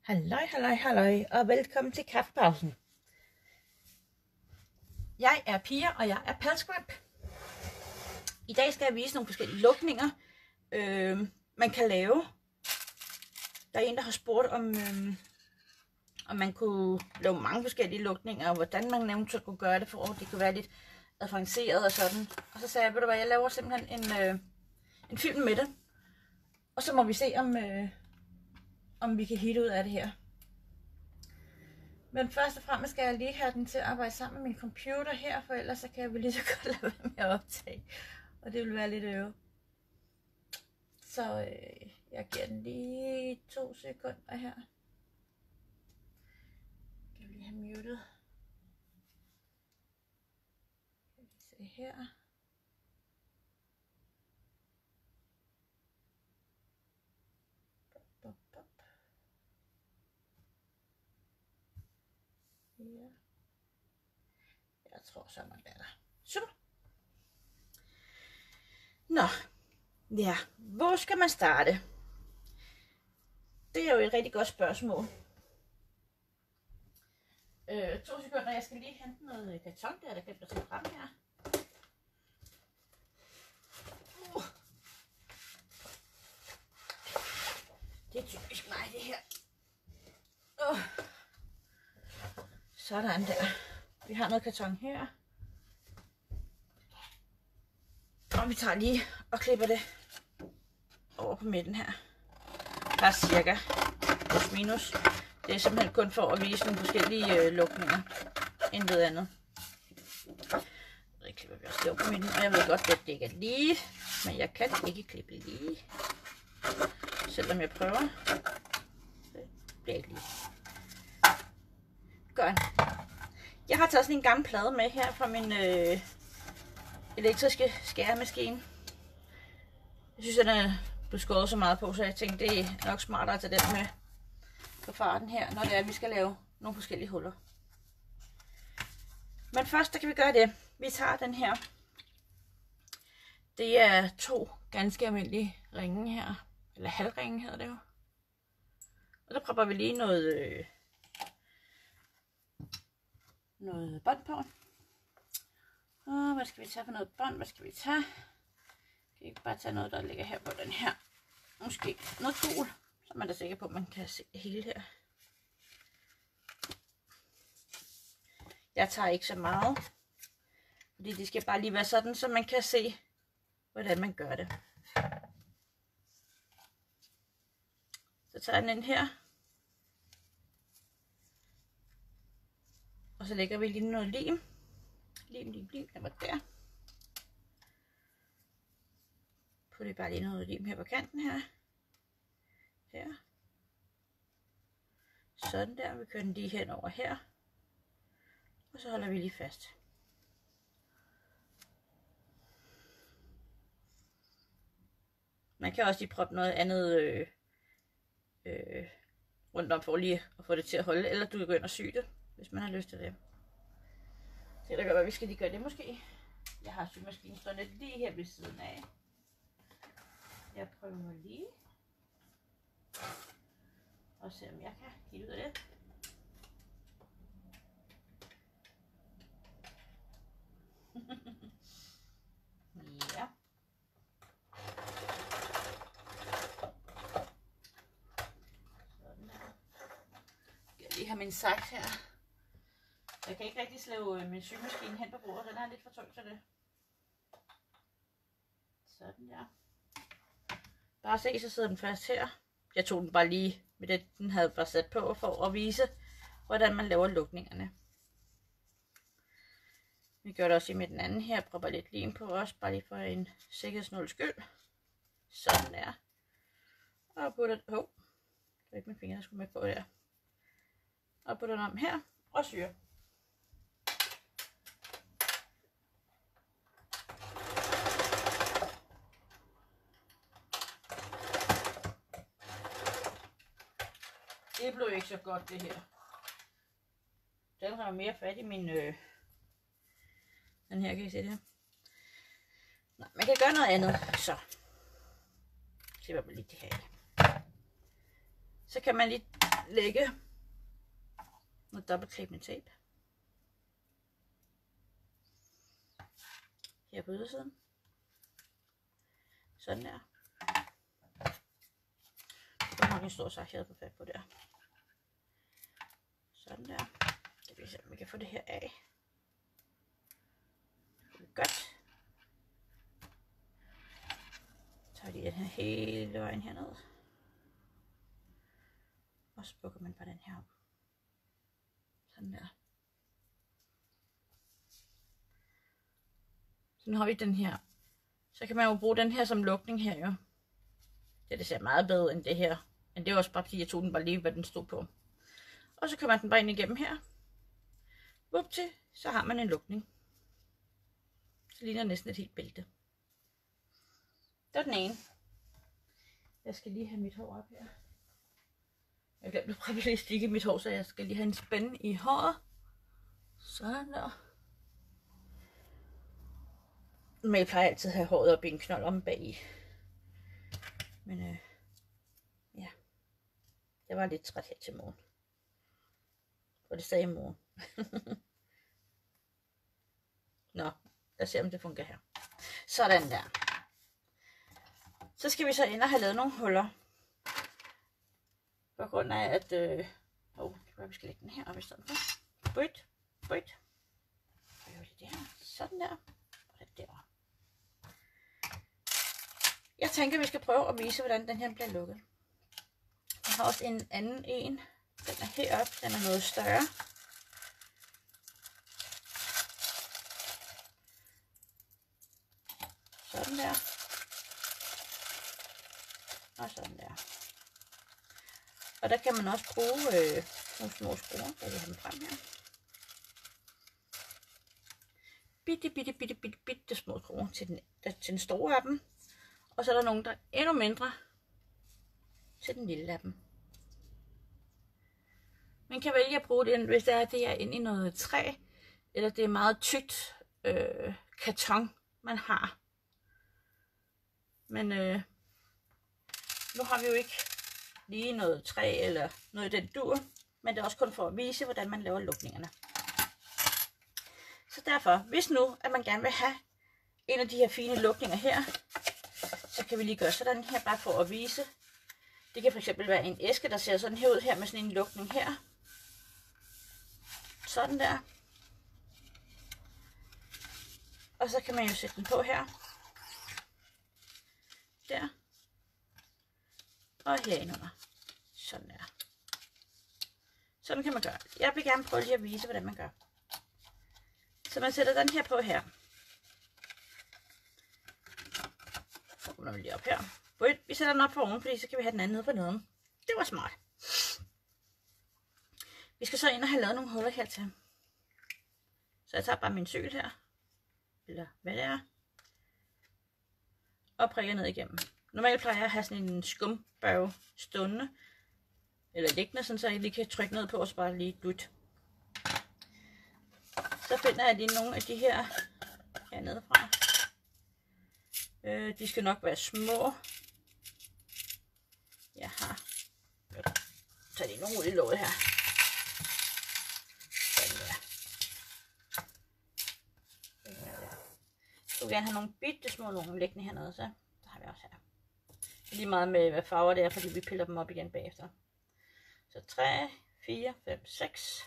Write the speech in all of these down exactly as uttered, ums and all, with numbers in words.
Halløj, halløj, halløj, og velkommen til kaffepausen. Jeg er Pia, og jeg er Pelsgrip. I dag skal jeg vise nogle forskellige lukninger, øh, man kan lave. Der er en, der har spurgt, om, øh, om man kunne lave mange forskellige lukninger, og hvordan man eventuelt kunne gøre det, for at det kunne være lidt avanceret og sådan. Og så sagde jeg, ved du hvad, jeg laver simpelthen en, øh, en film med det. Og så må vi se, om, øh, om vi kan hitte ud af det her. Men først og fremmest skal jeg lige have den til at arbejde sammen med min computer her, for ellers så kan jeg vel lige så godt lade være med at optage. Og det vil være lidt øve. Så øh, jeg giver den lige to sekunder her. Jeg vil lige have muted. Kan vi se her. Bop, bop. Ja. Jeg tror så, man er der. Super. Nå. Ja, hvor skal man starte? Det er jo et rigtig godt spørgsmål. Øh, to sekunder, jeg skal lige hente noget karton, der der glemte at tage frem her. Uh. Det er typisk mig, det her. Uh. Sådan der. Vi har noget karton her. Og vi tager lige og klipper det over på midten her. Bare cirka. Plus minus. Det er simpelthen kun for at vise nogle forskellige øh, lukninger. Intet andet. Så klipper vi også det over på midten. Og jeg ved godt, at det ikke er lige. Men jeg kan ikke klippe lige. Selvom jeg prøver. Det bliver ikke lige. Godt. Jeg har taget sådan en gammel plade med her fra min øh, elektriske skæremaskine. Jeg synes, den er blevet skåret så meget på, så jeg tænkte, det er nok smartere at tage den med på farten her, når det er, at vi skal lave nogle forskellige huller. Men først, der kan vi gøre det. Vi tager den her. Det er to ganske almindelige ringe her. Eller halvringe hedder det jo. Og der propper vi lige noget... Øh, noget bånd på. Og hvad skal vi tage for noget bånd? Hvad skal vi tage? Kan vi ikke bare tage noget, der ligger her på den her? Måske noget gul, så man er sikker på, at man kan se det hele her. Jeg tager ikke så meget, fordi det skal bare lige være sådan, så man kan se, hvordan man gør det. Så tager jeg den ind her. Og så lægger vi lige noget lim. Lim, lim, lim. Den var der. Putter bare lige noget lim her på kanten her. Her. Sådan der. Vi kører den lige hen over her. Og så holder vi lige fast. Man kan også lige proppe noget andet øh, øh, rundt om for lige at få det til at holde. Eller du kan gå ind og sy det, hvis man har lyst til det. Det er da godt, at vi skal lige gøre det måske. Jeg har symaskinen stående lige her ved siden af. Jeg prøver lige. Og se om jeg kan give ud af det. Ja. Sådan der. Jeg skal lige have min saks her. Jeg kan ikke rigtig slæve min symaskine hen på bordet, den er lidt for tung til det. Sådan der. Bare se, så sidder den fast her. Jeg tog den bare lige med det, den havde bare sat på, for at vise, hvordan man laver lukningerne. Vi gør det også med den anden her. Prøver lidt lim på også, bare lige for en sikkerhedsnåls skyld. Sådan der. Og putter den, oh, det var ikke min finger, der skulle med på der. Og putter den om her, og syre. Det blev ikke så godt, det her. Den har mere fat i min... Øh... Den her, kan I se det her? Nej, man kan gøre noget andet. Så. Så var lige det her. Så kan man lige lægge noget dobbeltklebende tape her på ydersiden. Sådan der. Der er nok en stor sak, jeg havde på fat på der. Sådan der. Det vil se, om vi kan få det her af. Det er godt. Så tager de den her hele vejen herned. Og så bukker man bare den her op. Sådan der. Så nu har vi den her. Så kan man jo bruge den her som lukning her jo. Ja, det ser meget bedre end det her. Men det er også bare fordi jeg tog den bare lige, hvad den stod på. Og så kommer den bare ind igennem her. Vup til, så har man en lukning. Så ligner næsten et helt bælte. Det var den ene. Jeg skal lige have mit hår op her. Jeg glemte at prøve at stikke mit hår, så jeg skal lige have en spænde i håret. Sådan der. Men jeg plejer altid at have håret op i en knold om bagi. Men øh, ja, jeg var lidt træt her til morgen. Og det sagde i morgen. Nå, lad os se om det fungerer her. Sådan der. Så skal vi så ind og have lavet nogle huller. På grund af at, øh, oh, vi skal lægge den her op i stedet for. Bøjt, bøjt. Og jeg det her. Sådan der. Og det der. Jeg tænker, vi skal prøve at vise, hvordan den her bliver lukket. Jeg har også en anden en. Den er heroppe. Den er noget større. Sådan der. Og sådan der. Og der kan man også bruge øh, nogle små skruer. Jeg vil have dem frem her. Bitte, bitte, bitte, bitte, bitte små skruer til den, til den store af dem. Og så er der nogle, der er endnu mindre til den lille af dem. Man kan vælge at bruge det, hvis det er, det er inde i noget træ, eller det er meget tykt øh, karton, man har. Men øh, nu har vi jo ikke lige noget træ eller noget i den dur, men det er også kun for at vise, hvordan man laver lukningerne. Så derfor, hvis nu, at man gerne vil have en af de her fine lukninger her, så kan vi lige gøre sådan her, bare for at vise. Det kan fx være en æske, der ser sådan her ud her, med sådan en lukning her. Sådan der. Og så kan man jo sætte den på her. Der. Og herinde. Sådan der. Sådan kan man gøre. Jeg vil gerne prøve lige at vise, hvordan man gør. Så man sætter den her på her. Så kommer vi lige op her. Vi sætter den op for oven, fordi så kan vi have den anden nede for neden. Det var smart. Vi skal så ind og have lavet nogle huller her til. Så jeg tager bare min cykel her. Eller hvad det er. Og prikker ned igennem. Normalt plejer jeg at have sådan en skumbørge stående. Eller liggende, sådan så jeg lige kan trykke ned på og så bare lige dut. Så finder jeg lige nogle af de her hernede fra. Øh, de skal nok være små. Jeg har. Jeg tager lige nogle ud i låget her. Sådan der. Jeg vil gerne have nogle bitte små nogle liggende hernede, så der har vi også her. Lige meget med hvad farver det er, fordi vi piller dem op igen bagefter. Så tre, fire, fem, seks.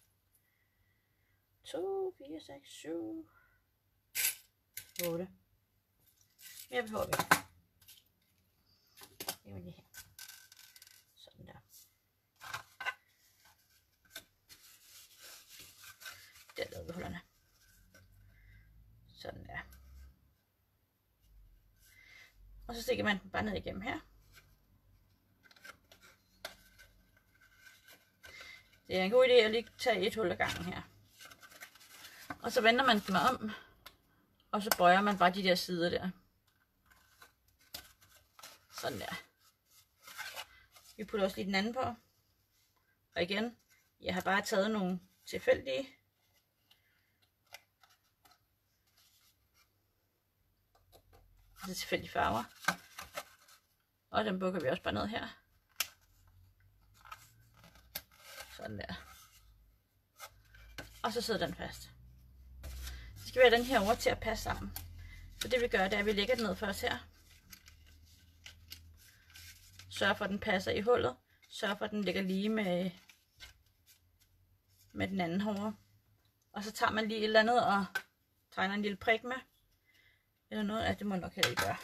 to, fire, seks, syv, otte. Mere behøver vi ikke. Det er lige her. Sådan der. Der lavede vi hullerne. Sådan der. Og så stikker man den bare ned igennem her. Det er en god idé at lige tage et hul ad gangen her. Og så vender man den om. Og så bøjer man bare de der sider der. Sådan der. Vi putter også lige den anden på. Og igen, jeg har bare taget nogle tilfældige. Altså tilfældige farver. Og den bukker vi også bare ned her. Sådan der. Og så sidder den fast. Så skal vi have den her over til at passe sammen. Så det vi gør, det er, at vi lægger den ned først her. Sørg for, at den passer i hullet. Sørg for, at den ligger lige med, med den anden herovre. Og så tager man lige et eller andet og tegner en lille prik med. Eller noget af det må nok heller ikke gøre.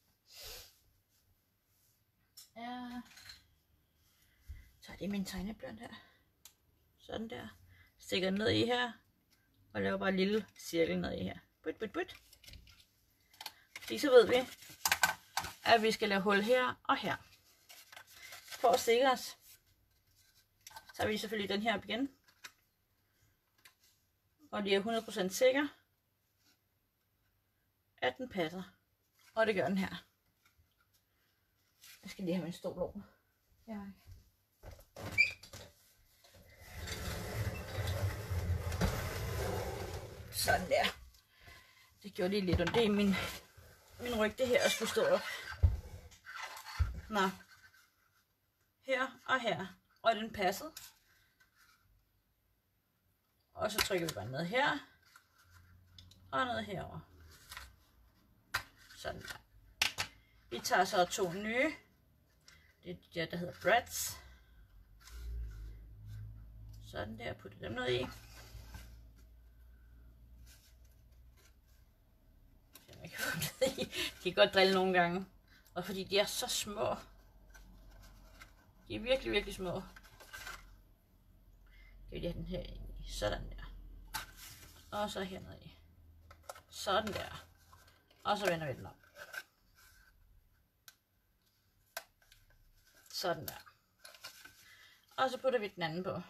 Ja. Så er det min tegnebløn her. Sådan der. Stikker den ned i her. Og laver bare en lille cirkel ned i her. But, but, but. Fordi så ved vi, at vi skal lave hul her og her. For at sikre os, så tager vi selvfølgelig den her op igen. Og lige er hundrede procent sikker, at den passer. Og det gør den her. Jeg skal lige have min stol over. Ja. Sådan der. Det gjorde lige lidt, og det er min, min ryg, det her, at skulle stå op. Nå. Her og her. Og den passede. Og så trykker vi bare ned her. Og ned herover. Sådan der. Vi tager så to nye. Det er de der, der hedder Brads. Sådan der. Putter dem ned i. De kan godt drille nogle gange. Og fordi de er så små. De er virkelig, virkelig små. Kan vi have den her ind i. Sådan der. Og så hernede i. Sådan der. Og så vender vi den om. Sådan der. Og så putter vi den anden på.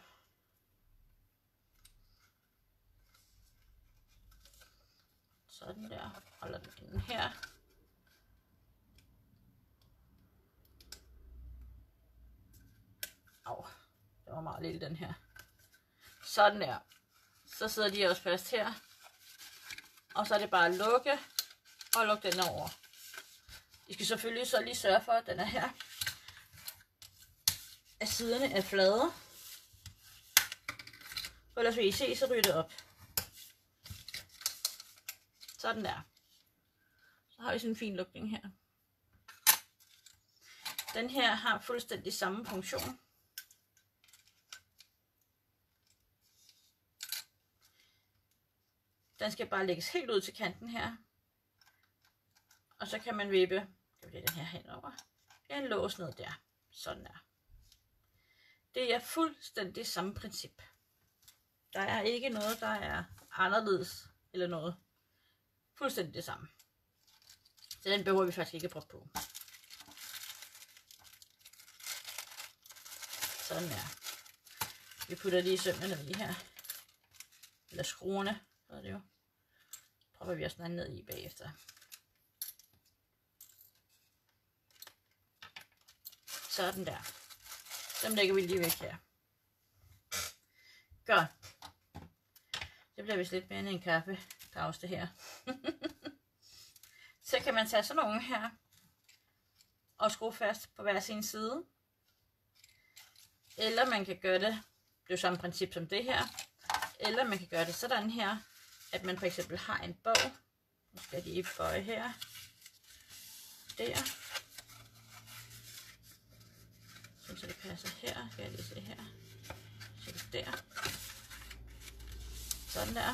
Sådan der. Holder den inde her. Au. Det var meget lille den her. Sådan der. Så sidder de også fast her. Og så er det bare at lukke. Og lukke den over. I skal selvfølgelig så lige sørge for, at den er her. At siderne er flade. For ellers vil I se, så ryger det op. Sådan der. Så har vi sådan en fin lukning her. Den her har fuldstændig samme funktion. Den skal bare lægges helt ud til kanten her. Og så kan man vippe, kan vi den her henover, en lås ned der. Sådan der. Det er fuldstændig samme princip. Der er ikke noget, der er anderledes eller noget. Fuldstændig det samme. Så den behøver vi faktisk ikke at prøve på. Sådan der. Vi putter lige sømmene ned i her. Eller skruerne, så er det jo. Prøver vi også ned i bagefter. Sådan der. Dem lægger vi lige væk her. Godt. Det bliver vist lidt mere end en kaffepause det her. Så kan man tage sådan nogle her. Og skrue fast på hver sin side. Eller man kan gøre det, det er jo samme princip som det her. Eller man kan gøre det sådan her. At man for eksempel har en bog. Nu skal jeg lige bøje her. Der. Så det passer her. Skal jeg lige se her. Så det der. Sådan der.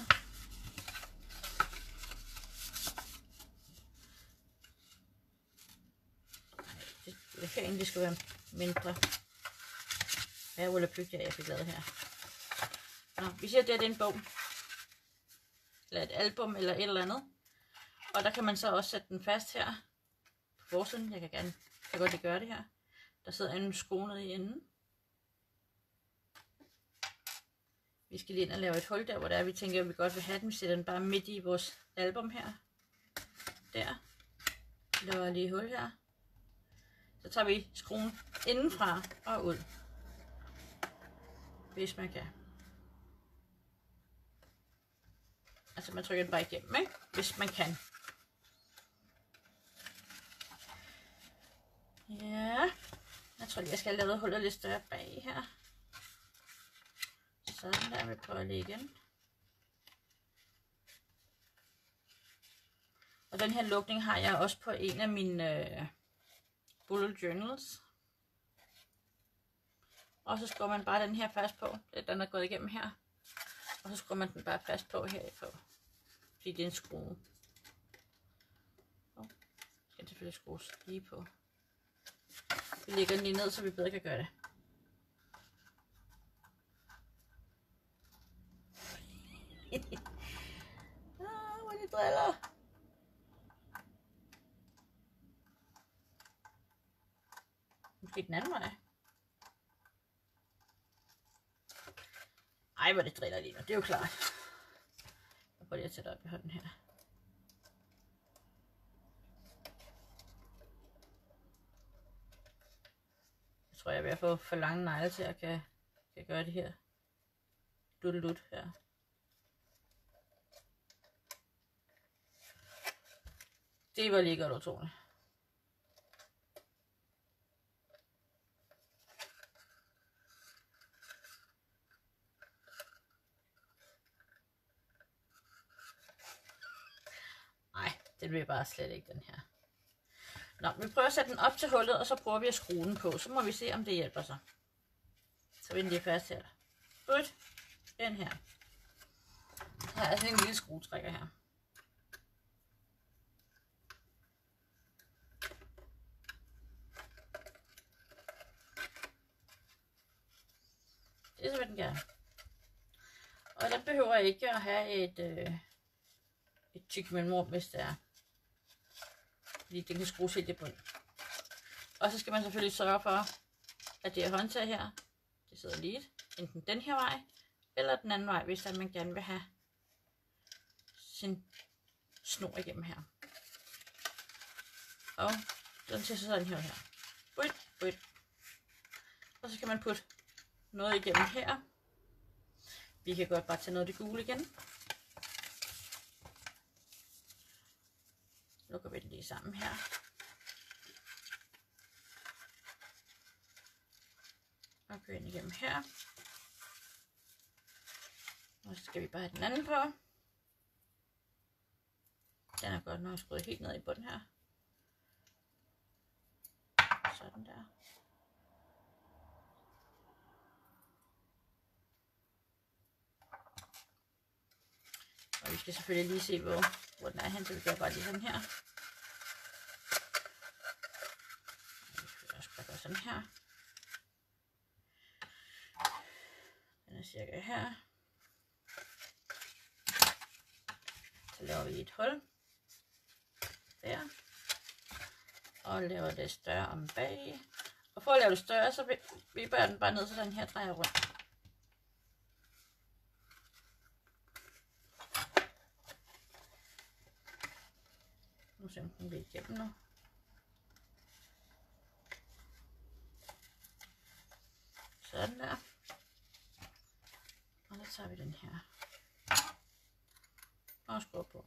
Ej, det, det kan egentlig skulle være mindre. Hvad er Pyg, jeg fik lavet her? Nå, vi siger, at det er en bog. Eller et album, eller et eller andet. Og der kan man så også sætte den fast her. På forsiden. Jeg kan gerne, jeg kan godt lige gøre det her. Der sidder en skrue nede i enden. Vi skal lige ind og lave et hul der, hvor der er, vi tænker, at vi godt vil have den. Vi sætter den bare midt i vores album her. Der. Laver lige et hul her. Så tager vi skruen indenfra og ud. Hvis man kan. Altså man trykker den bare igennem, ikke? Hvis man kan. Ja. Jeg tror lige, jeg skal have lavet hullet lidt større bag her. Sådan der, vi prøver lige igen. Og den her lukning har jeg også på en af mine øh, bullet journals. Og så skruer man bare den her fast på. Den er gået igennem her. Og så skruer man den bare fast på her på. Fordi det er en skrue. Så skal den selvfølgelig skrues lige på. Vi lægger den lige ned, så vi bedre kan gøre det. Ah, hvor de driller. Måske den anden vej. Ej, hvor det driller lige nu. Det er jo klart. Jeg prøver lige at sætte op i hånden her. Jeg tror, jeg er ved at få for lange negle til at kan, kan gøre det her. Duttelut her. Det var lige godt utroligt. Nej, det vil bare slet ikke, den her. Nå, vi prøver at sætte den op til hullet, og så prøver vi at skrue den på. Så må vi se, om det hjælper sig. Så vi den lige fast her. Godt. Den her. Her er altså en lille skruetrækker her. Det er så, hvad den gør. Og den behøver ikke at have et, øh, et tyk mellemrum, hvis det er. Fordi den kan skrues helt i bund. Og så skal man selvfølgelig sørge for, at det her håndtag her, det sidder lige enten den her vej, eller den anden vej, hvis man gerne vil have sin snor igennem her. Og den ser sådan her her. Bøjt, bøjt. Og så kan man putte noget igennem her. Vi kan godt bare tage noget af det gule igen. Lukker vi det lige sammen her. Og kører ind igennem her. Og så skal vi bare have den anden på. Den er godt nok skruet helt ned i bunden her. Sådan der. Og vi skal selvfølgelig lige se, hvor, hvor den er hen, så vi gør bare lige sådan her. Vi skal også bare gøre sådan her. Den er cirka her. Så laver vi et hul. Der. Og laver det større om bag. Og for at lave det større, så vipper jeg den bare ned, så den her drejer rundt. Nu ser den lidt igennem nu. Sådan der. Og så tager vi den her. Og skruer på.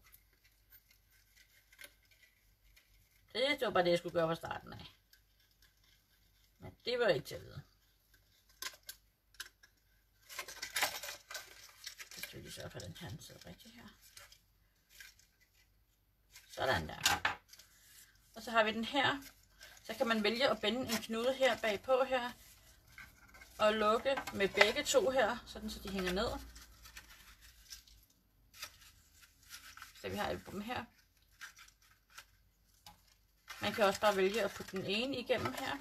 Det var bare det, jeg skulle gøre fra starten af. Men det var ikke til at vide. Så skal vi lige sørge for, at den her sidder rigtigt her. Sådan der. Og så har vi den her. Så kan man vælge at binde en knude her bagpå her. Og lukke med begge to her, sådan så de hænger ned. Så vi har dem her. Man kan også bare vælge at putte den ene igennem her.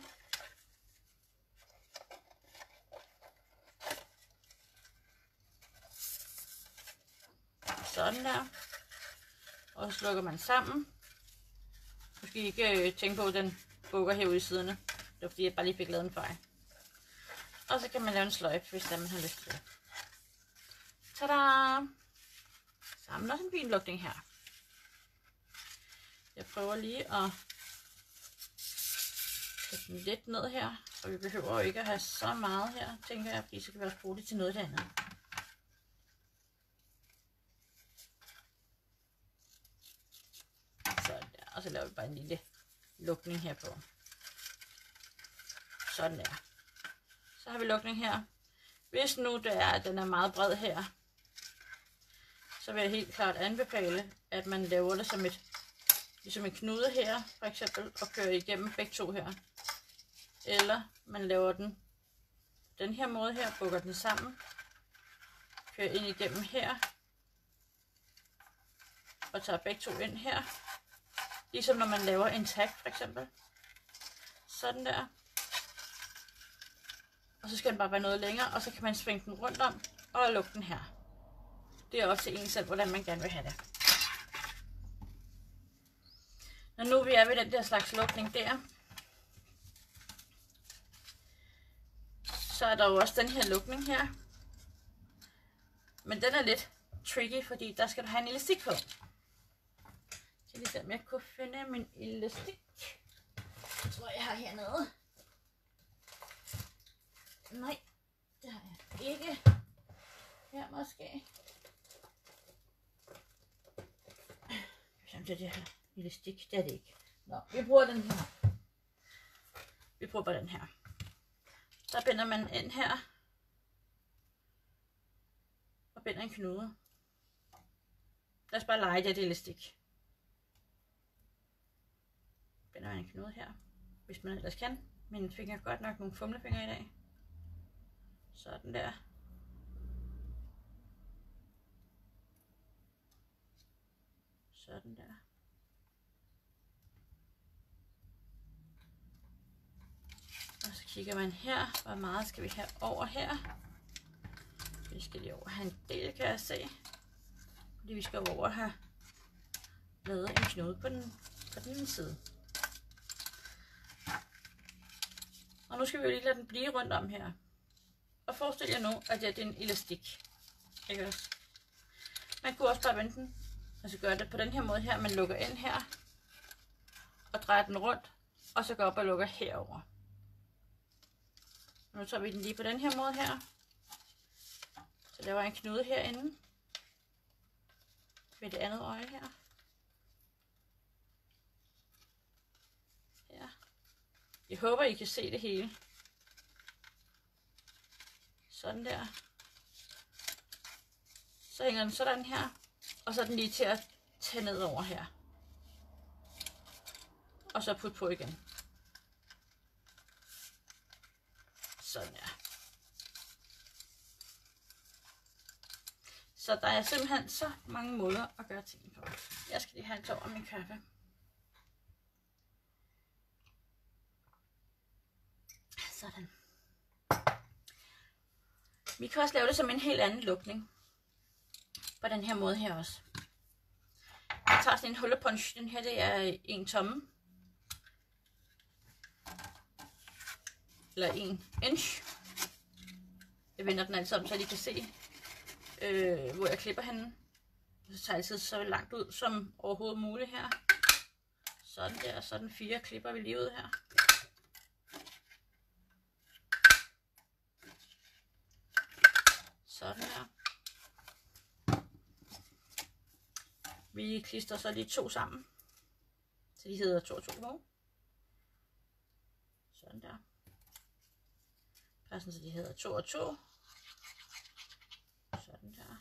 Sådan der. Og så slukker man sammen. Nu skal I ikke tænke på, at den bukker herude i siderne. Det var fordi, jeg bare lige fik lavet en fejl. Og så kan man lave en sløjfe, hvis man har lyst til det. Tada! Så har man også en fin lukning her. Jeg prøver lige at sætte den lidt ned her, så vi behøver ikke at have så meget her, tænker jeg, fordi så kan vi også bruge det til noget andet. Sådan der, og så laver vi bare en lille lukning her på. Sådan der. Så har vi lukning her. Hvis nu det er, at den er meget bred her, så vil jeg helt klart anbefale, at man laver det som et, ligesom en knude her, for eksempel, og kører igennem begge to her. Eller man laver den den her måde her, bukker den sammen, kører ind igennem her, og tager begge to ind her. Ligesom når man laver en tag, for eksempel. Sådan der. Og så skal den bare være noget længere, og så kan man svinge den rundt om og lukke den her. Det er op til en selv, hvordan man gerne vil have det. Når nu vi er ved den der slags lukning der, så er der jo også den her lukning her. Men den er lidt tricky, fordi der skal du have en elastik på. Så lige se, om jeg kunne finde min elastik. Jeg tror, jeg har hernede. Nej, det har jeg ikke. Her måske. Det er det her elastik, det er det ikke. Nå, vi bruger den her. Vi bruger bare den her. Der binder man ind her. Og binder en knude. Lad os bare lege det elastik. Binder man en knude her, hvis man ellers kan. Mine fingre er godt nok nogle fumlefingre i dag. Sådan der. Sådan der. Og så kigger man her, hvor meget skal vi have over her. Vi skal lige over have en del, kan jeg se. Fordi vi skal over have lavet en knude på den, på den ene side. Og nu skal vi jo lige lade den blive rundt om her. Og forestil jer nu, at det er en elastik. Ikke også? Man kunne også bare vende den. Altså gøre det på den her måde her. Man lukker ind her. Og drejer den rundt. Og så går op og lukker herover. Nu tager vi den lige på den her måde her. Så laver jeg en knude herinde. Ved det andet øje her. Her. Jeg håber, I kan se det hele. Sådan der. Så hænger den sådan her. Og så er den lige til at tage ned over her. Og så putte på igen. Sådan her. Så der er simpelthen så mange måder at gøre ting på. Jeg skal lige have en tår af min kaffe. Sådan. Vi kan også lave det som en helt anden lukning. På den her måde her også. Jeg tager sådan en hullepunch. Den her, det er en tomme. Eller en inch. Jeg vender den altid om, så I kan se, øh, hvor jeg klipper henne. Så tager jeg altid så langt ud som overhovedet muligt her. Sådan der. Sådan fire klipper vi lige ud her. Sådan her. Vi klister så lige to sammen. Så de hedder to og to på. Sådan der. Bare sådan, så de hedder to og to. Sådan der.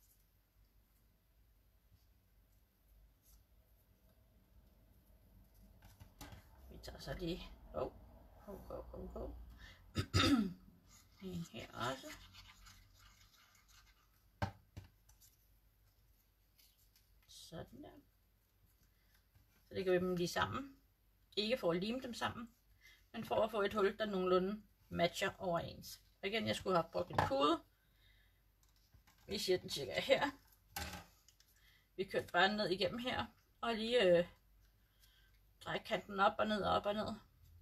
Vi tager så lige oh, oh, oh, oh, oh. En her også. Sådan der. Så lægger vi dem lige sammen. Ikke for at lime dem sammen, men for at få et hul, der nogenlunde matcher overens. Og igen, jeg skulle have brugt en pude. Vi siger den cirka her. Vi kører bare ned igennem her. Og lige øh, dreje kanten op og ned og op og ned.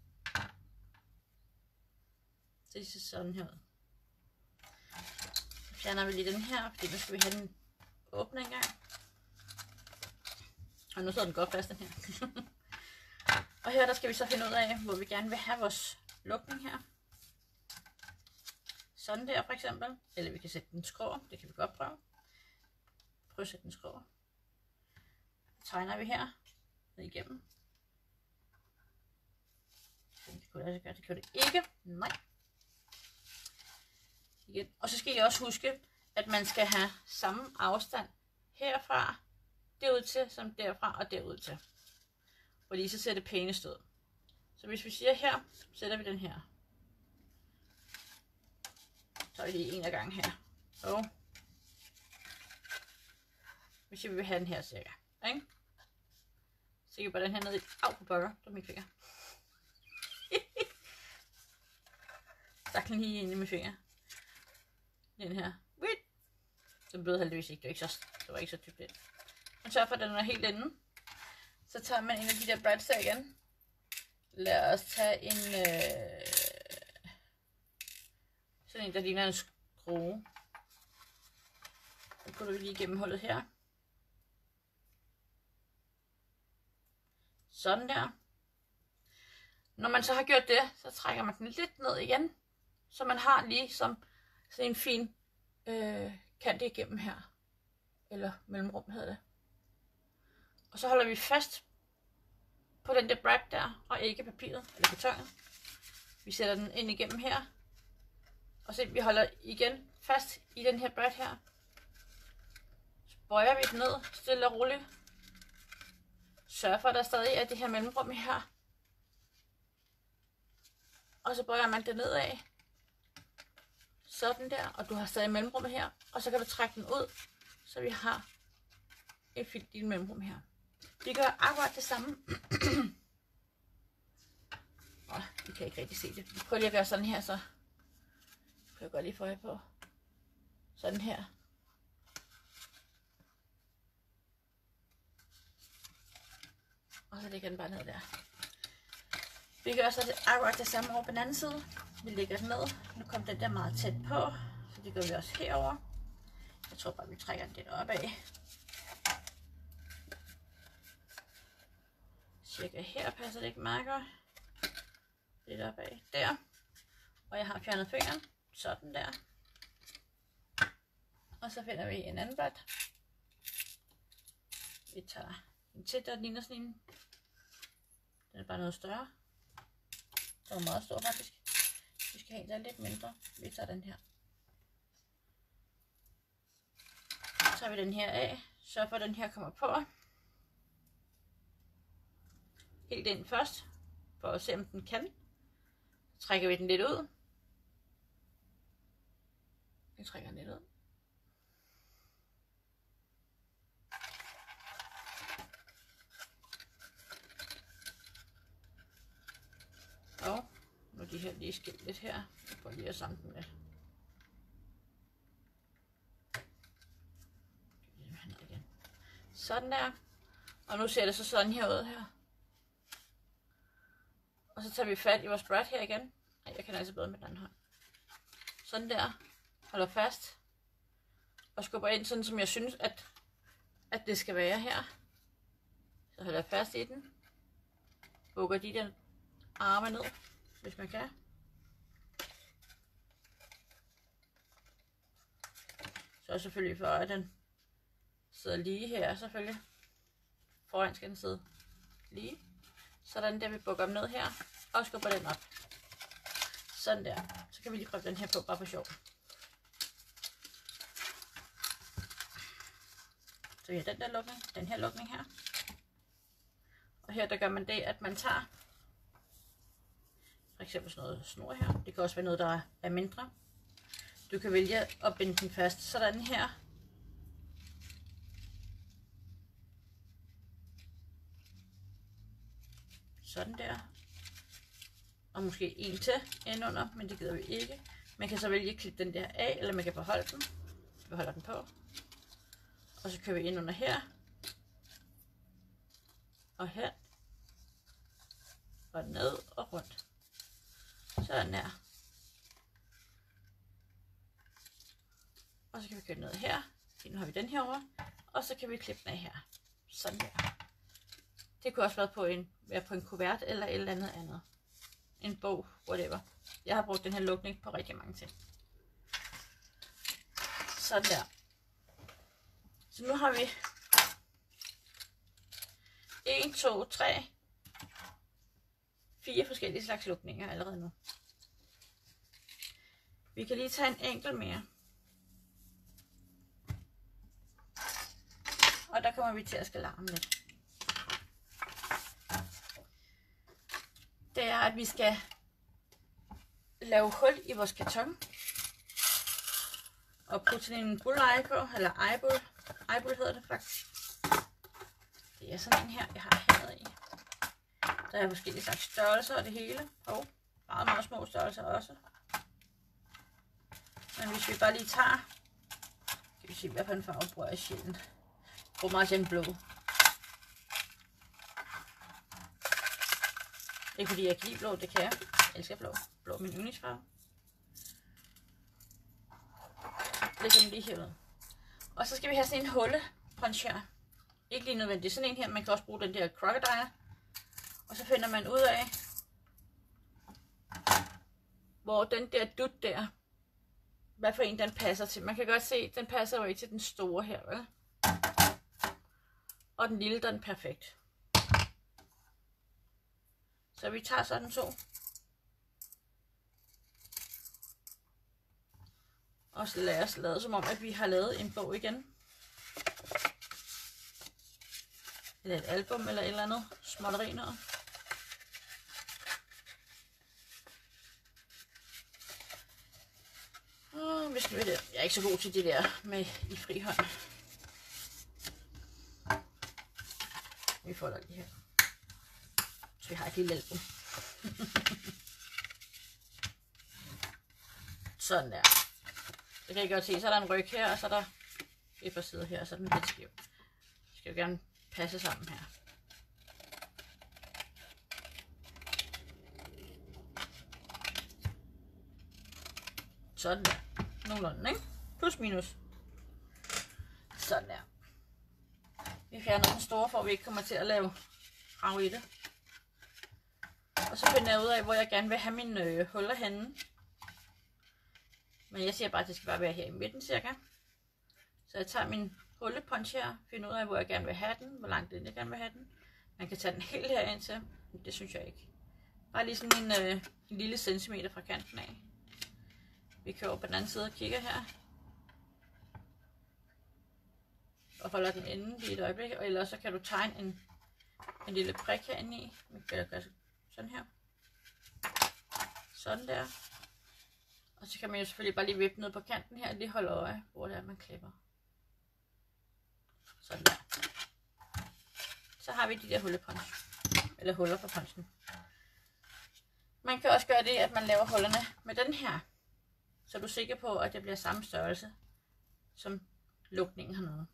Det ser sådan her ud. Så fjerner vi lige den her, fordi nu skal vi have den åbne en gang. Og nu sidder den godt fast, den her. Og her der skal vi så finde ud af, hvor vi gerne vil have vores lukning her. Sådan der for eksempel. Eller vi kan sætte den skrå. Det kan vi godt prøve. Prøv at sætte den skrå. Tegner vi her. Ned igennem. Det kunne jeg altså gøre. Det kan det ikke. Nej. igen. Og så skal I også huske, at man skal have samme afstand herfra, derud til, som derfra og derud til. Fordi så ser det pænest ud. Så hvis vi siger her, sætter vi den her. Så er vi lige en af gangen her. Og hvis vi vil have den her cirka. Ikke? Så kan vi bare den her ned i. Au på bukker, det er min finger. Stak den lige ind i min finger. Den her. Den blev heldigvis ikke. Det var ikke så, det var ikke så typt ind. Man sørger for, at den er helt inde. Så tager man en af de der brads her igen. Lad os tage en øh, sådan en, der ligner en skrue. Så putter vi lige igennem hullet her. Sådan der. Når man så har gjort det, så trækker man den lidt ned igen. Så man har lige som sådan en fin øh, kant igennem her. Eller mellemrum hedder det. Og så holder vi fast på den der brad der, og ikke papiret, eller kartonen. Vi sætter den ind igennem her. Og så vi holder igen fast i den her brad her. Så bøjer vi den ned, stille og roligt. Sørg for, at der stadig er det her mellemrum her. Og så bøjer man det nedad. Sådan der, og du har stadig mellemrummet her. Og så kan du trække den ud, så vi har et fint lille mellemrum her. Vi gør akkurat det samme. Åh, vi kan ikke rigtig se det. Vi prøver lige at gøre sådan her, så prøver jeg godt lige få øje på. Sådan her. Og så lægger den bare ned der. Vi gør så det, akkurat det samme over på den anden side. Vi lægger den ned. Nu kommer den der meget tæt på, så det gør vi også herover. Jeg tror bare, vi trækker den lidt opad. Cirka her passer det ikke meget godt. Lidt opad der. Og jeg har fjernet fingeren. Sådan der. Og så finder vi en anden blat. Vi tager en til, der ligner sådan en. Den er bare noget større. Den er meget stor faktisk. Vi skal have en, der er lidt mindre. Vi tager den her. Så tager vi den her af. Sørg for, at den her kommer på. Helt ind først. For at se, om den kan. Så trækker vi den lidt ud. Vi trækker den lidt ud. Og nu er de her lige skilt lidt her. Jeg prøver lige at samle dem lidt. Sådan der. Og nu ser det så sådan her ud her. Og så tager vi fat i vores brad her igen. Ej, jeg kan altså bedre med den anden hånd. Sådan der. Holder fast. Og skubber ind sådan, som jeg synes, at, at det skal være her. Så holder jeg fast i den. Bukker de der arme ned, hvis man kan. Så selvfølgelig for, at den sidder lige her, selvfølgelig. Foran skal den sidde lige. Sådan der, vi bukker dem ned her, og skubber den op. Sådan der. Så kan vi lige prøve den her på, bare for sjov. Så vi har den der lukning, den her lukning her. Og her der gør man det, at man tager for eksempel sådan noget snor her. Det kan også være noget, der er mindre. Du kan vælge at binde den fast sådan her. Sådan der. Og måske en til indunder, men det gider vi ikke. Man kan så vælge at klippe den der af, eller man kan beholde den. Vi beholder den på. Og så kører vi ind under her. Og her. Og ned og rundt. Sådan her. Og så kan vi køre ned her. Nu har vi den her over. Og så kan vi klippe den af her. Sådan der. Det kunne også være på en, være på en kuvert eller et eller andet andet. En bog, whatever. Jeg har brugt den her lukning på rigtig mange ting. Sådan der. Så nu har vi en, to, tre, fire forskellige slags lukninger allerede nu. Vi kan lige tage en enkelt mere. Og der kommer vi til at skal larme lidt. Det er, at vi skal lave hul i vores karton. Og putte sådan en bulleye på, eller eyeball. Eyeball hedder det faktisk. Det er sådan en her, jeg har her i. Der er forskellige slags størrelser og det hele. Og meget, meget små størrelser også. Men hvis vi bare lige tager, kan vi se, hvad for en farve bruger jeg sjældent. Jeg bruger meget sjældent blå. Ikke fordi jeg kan lide blå, det kan jeg. Jeg elsker blå. Blå er min yndlingsfarve. Lægger den lige herud. Og så skal vi have sådan en hullepunch her. Ikke lige nødvendigt sådan en her, man kan også bruge den der crocodile. Og så finder man ud af, hvor den der dut der, hvad for en den passer til. Man kan godt se, den passer jo ikke til den store her, vel? Og den lille, den er perfekt. Så vi tager sådan to. Og så lader os lade som om, at vi har lavet en bog igen. Eller et album, eller et eller andet småtteri noget. Og vi skal ved det. Jeg er ikke så god til det der med i fri hånd. Vi folder lige her. Så vi har et lille album. Sådan der. Det kan I godt se. Så er der en ryg her, og så er der et par sider her, og så er den lidt skæv. Det skal jo gerne passe sammen her. Sådan der. Nogenlunde, ikke? Plus minus. Sådan der. Vi fjerner den store, for at vi ikke kommer til at lave rav i det. Og så finder jeg ud af, hvor jeg gerne vil have mine øh, huller henne. Men jeg siger bare, at det skal bare være her i midten cirka. Så jeg tager min hullepunch her, finder ud af, hvor jeg gerne vil have den, hvor langt den jeg gerne vil have den. Man kan tage den helt her ind til, men det synes jeg ikke. Bare lige sådan en, øh, en lille centimeter fra kanten af. Vi kører over på den anden side og kigger her. Og holder den inde lige et øjeblik, og ellers så kan du tegne en, en lille prik herinde i. Vi kan gøre sådan her. Sådan der. Og så kan man jo selvfølgelig bare lige vippe ned på kanten her, og lige holde øje, hvor det er, man klipper. Sådan der. Så har vi de der hullepunch. Eller huller på punchen. Man kan også gøre det, at man laver hullerne med den her. Så er du sikker på, at det bliver samme størrelse som lukningen hernede.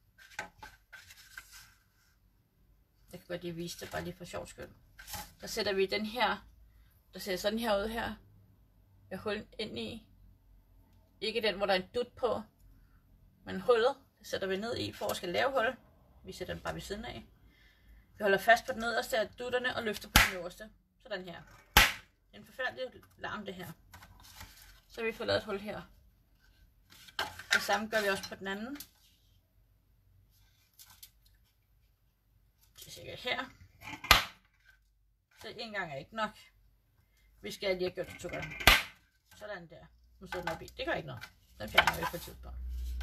Jeg kan godt lige vise det, bare lige for sjov skyld. Så sætter vi den her, der ser sådan her ud her, med hul ind i. Ikke den, hvor der er en dut på, men hullet, det sætter vi ned i for at skal lave hul. Vi sætter den bare ved siden af. Vi holder fast på den nederste af dutterne og løfter på den øverste. Sådan her. Det er en forfærdelig larm det her. Så vi får lavet et hul her. Det samme gør vi også på den anden. Det er sikkert her. Så en gang er ikke nok. Vi skal lige have gjort det to gange. Sådan der. Nu sidder den op i. Det gør ikke noget. Den fjerner vi på et tidspunkt.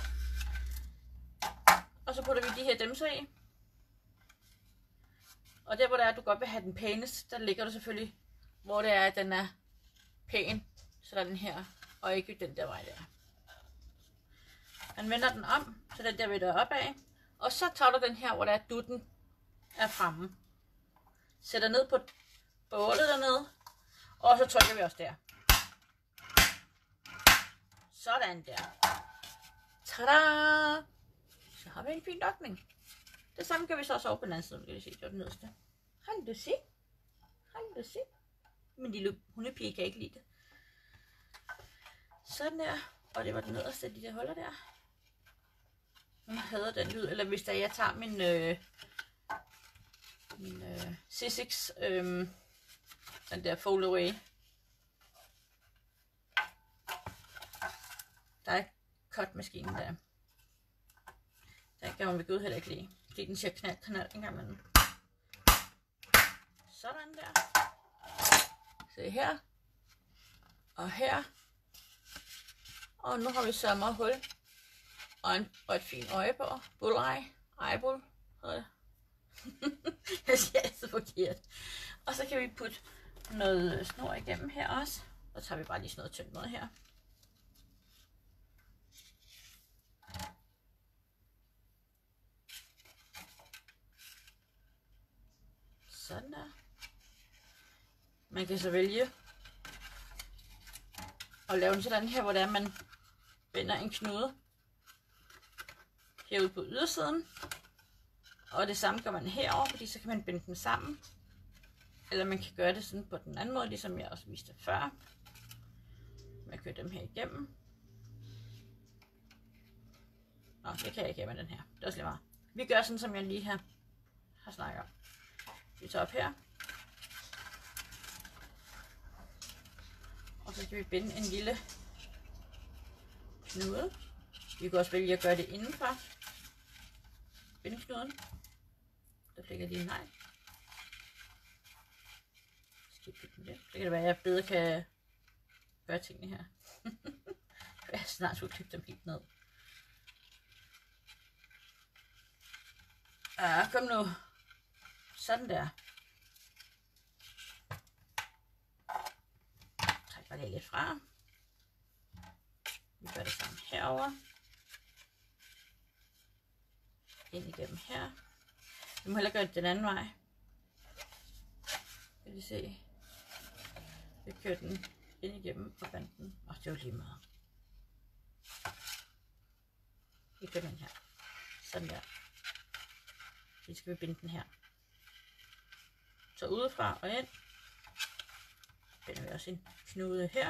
Og så putter vi de her dæmser i. Og der hvor det er, at du godt vil have den pænest, der ligger du selvfølgelig, hvor det er, at den er pæn. Så der er den her, og ikke den der vej der. Man vender den om, så den der vil der opad. Og så tager du den her, hvor der er dutten er fremme. Sætter ned på bålet dernede. Og så trykker vi også der. Sådan der. Tada! Så har vi en fin lukning. Det samme gør vi så også over på den anden side. Kan I se, det var den nederste. Kan du se? Kan du se? Men lille hundepige kan ikke lide det. Sådan der. Og det var den nederste af de der huller der. Hun hader den lyd. Eller hvis der jeg tager min, øh, min øh, C seks, øh, den der fold away. Der er cut maskinen der. Den kan man ved Gud heller ikke lide. Fordi den siger knald, knald en gang imellem. Sådan der. Se her. Og her. Og nu har vi så meget hul og, en, og et fint øje på. Bulleye. Eyeball. Jeg siger altid forkert. Og så kan vi putte noget snor igennem her også. Så tager vi bare lige sådan noget tyndt noget her. Sådan der. Man kan så vælge at lave en sådan her, hvor det er, man binder en knude herude på ydersiden. Og det samme gør man herover, fordi så kan man binde dem sammen. Eller man kan gøre det sådan på den anden måde, ligesom jeg også viste før. Man kører dem her igennem. Nå, det kan jeg ikke have med den her. Det er også lige meget. Vi gør sådan, som jeg lige har, har snakket om. Vi tager op her. Og så skal vi binde en lille knude. Vi kan også vælge at gøre det indenfor bindeknuden. Der flækker lige en nej. Så kan det være, at jeg bedre kan gøre tingene her. Jeg snart skulle klippe dem helt ned. Ja, kom nu. Sådan der. Træk bare lige lidt fra. Vi gør det samme herover. Ind igennem her. Vi må heller gøre det den anden vej. Kan I se? Vi kører den ind igennem og bandt den. Og det var lige meget. Vi kører den her. Sådan der. Så skal vi binde den her. Så udefra og ind. Binder vi også en knude her.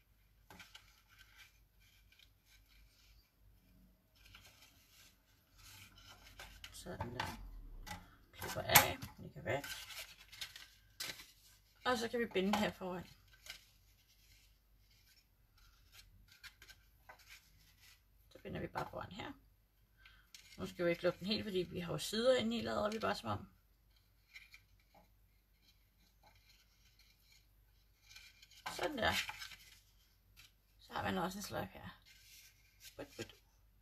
Sådan der. Klipper af. Det kan være. Og så kan vi binde her foran. Så binder vi bare foran her. Nu skal vi ikke lukke den helt, fordi vi har jo sider inde i, lader vi bare som om. Sådan der. Så har man også en sløjfe her. But, but.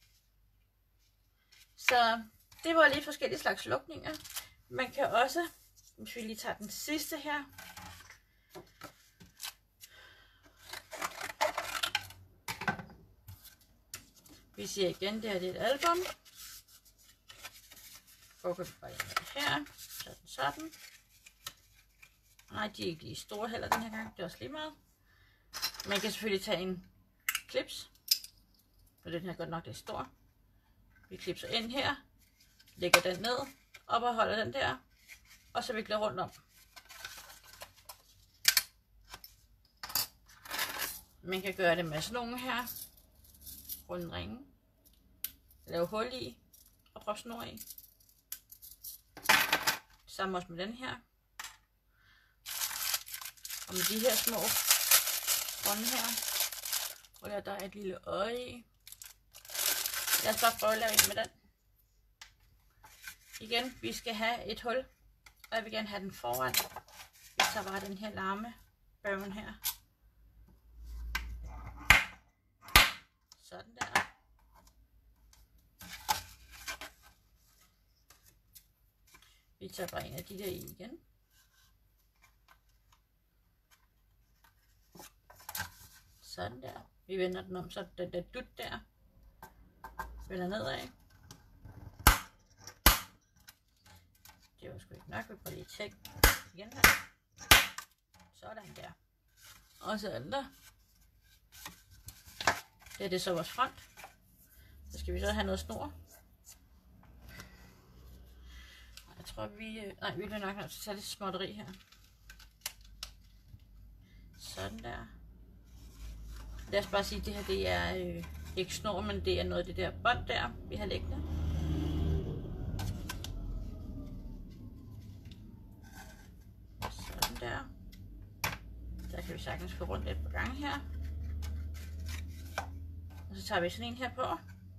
Så det var lige forskellige slags lukninger. Man kan også, hvis vi lige tager den sidste her. Vi siger igen, det her det er et album. Så kan vi bare ind her. Sådan, sådan. Nej, de er ikke lige store heller den her gang. Det er også lige meget. Man kan selvfølgelig tage en klips. Og den her godt nok, det er stor. Vi klipser ind her. Lægger den ned. Op og holder den der. Og så vikler rundt om. Man kan gøre det med sådan nogle her. Runde ringe. Lave hul i. Og proppe snor i. Samme også med den her. Og med de her små runde her. Og der, der er et lille øje i. Lad os bare prøve at lave en med den. Igen, vi skal have et hul. Og jeg vil gerne have den foran. Vi tager bare den her larme bøven her. Sådan der. Vi tager bare en af de der i igen. Sådan der. Vi vender den om, så den der dut der vender nedad. Det var sgu ikke nok. Vi prøver lige at tjekke igen her. Sådan der. Og sådan der. Det er det så vores front. Så skal vi så have noget snor. Jeg tror vi... Nej, vi vil nok have tage lidt småtteri her. Sådan der. Lad os bare sige, at det her det er øh, ikke snor, men det er noget af det der bånd der, vi har liggende. Sådan der. Der kan vi sagtens få rundt et par gange her. Og så tager vi sådan en her på.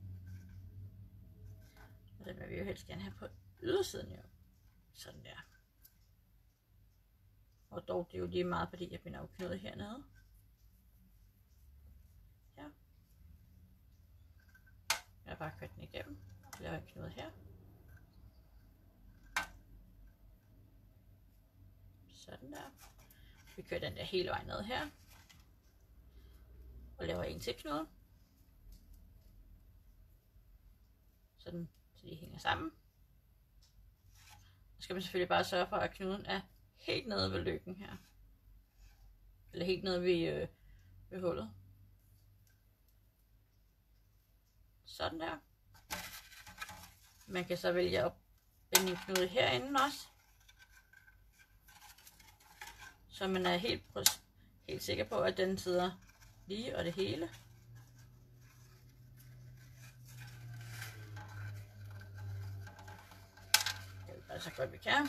Og den vil vi jo helst gerne have på ydersiden jo. Sådan der. Og dog det er jo lige meget, fordi jeg binder jo knude hernede. Ja. laver jeg knude her. Sådan der. Vi kører den der hele vejen ned her. Og laver en til knude. Sådan, så de hænger sammen. Så skal man selvfølgelig bare sørge for, at knuden er helt nede ved lykken her. Eller helt nede ved, øh, ved hullet. Sådan der. Man kan så vælge at binde en knude herinde også. Så man er helt, helt sikker på, at den sidder lige og det hele. Det er så godt vi kan.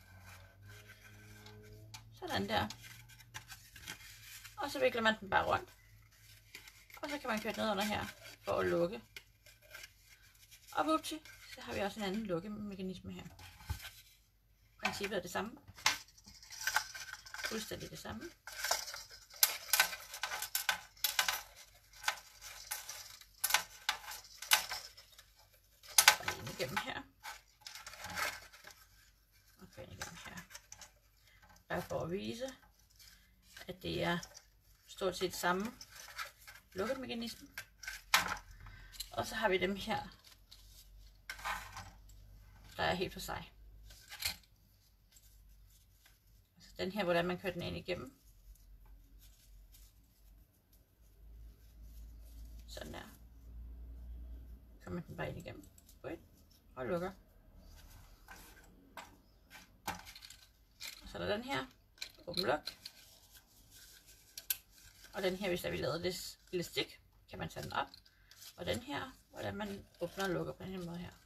Sådan der. Og så vikler man den bare rundt. Og så kan man køre ned under her for at lukke. Og vupti, så har vi også en anden lukkemekanisme her. Princippet er det samme. Fuldstændig det samme. Og ind igennem her. Og ind igennem her. Bare for at vise, at det er stort set samme lukkemekanisme. Og så har vi dem her, der er helt for sig. Altså den her, hvordan man kører den ind igennem. Sådan der. Kommer den bare ind igennem. Og lukker. Og så er der den her. Åben luk. Og den her, hvis der vi lavede det lille stik, kan man tage den op. Og den her, hvordan man åbner og lukker på den her måde her.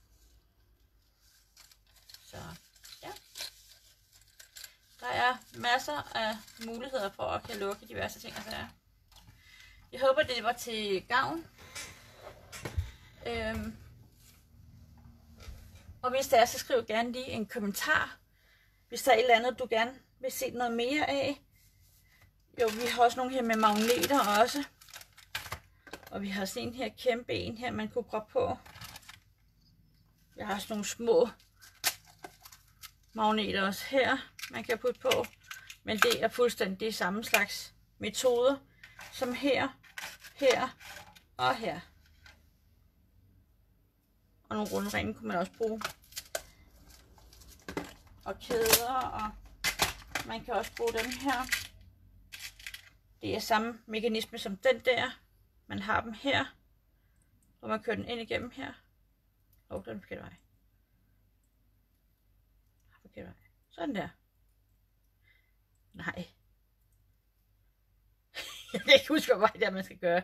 Så ja. Der er masser af muligheder for at kan lukke diverse ting og sager. Jeg håber, det var til gavn. Øhm. Og hvis der er, så skriv gerne lige en kommentar. Hvis der er et eller andet, du gerne vil se noget mere af. Jo, vi har også nogle her med magneter også. Og vi har sådan en her kæmpe en her, man kunne proppe på. Jeg har også nogle små magneter også her, man kan putte på. Men det er fuldstændig det samme slags metode, som her, her og her. Og nogle runde ringe kunne man også bruge. Og kæder, og man kan også bruge dem her. Det er samme mekanisme som den der. Man har dem her, og man kører den ind igennem her. Og den forkerte vej. Forkerte vej. Sådan der. Nej. Jeg kan ikke huske, hvad det er, man skal gøre.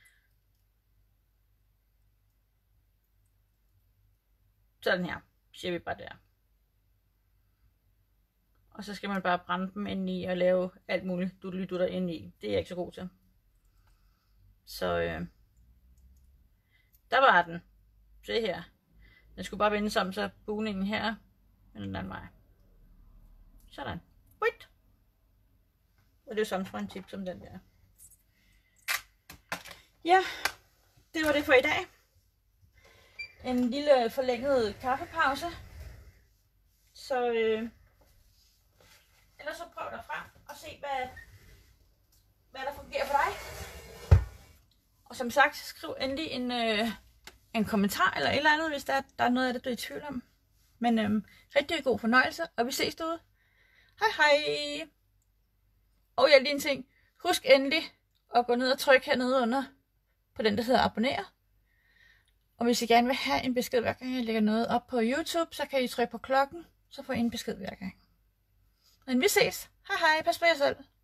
Sådan her. Siger vi bare der. Og så skal man bare brænde dem ind i og lave alt muligt dutter ind i. Det er jeg ikke så god til. Så øh, der var den. Se her. Den skulle bare vende om, så bugningen her. Men den anden vej. Sådan. Wait. Og det er samme princip som den der. Ja, det var det for i dag. En lille forlænget kaffepause. Så øh, ellers så prøv dig frem og se, hvad, hvad der fungerer for dig. Og som sagt, skriv endelig en, øh, en kommentar eller et eller andet, hvis der, der er noget af det, du er i tvivl om. Men øh, rigtig god fornøjelse, og vi ses derude. Hej hej! Og ja, lige en ting. Husk endelig at gå ned og trykke hernede under på den, der hedder abonnere. Og hvis I gerne vil have en besked hver gang jeg lægger noget op på YouTube, så kan I trykke på klokken, så får I en besked hver gang. Men vi ses. Hej hej, pas på jer selv.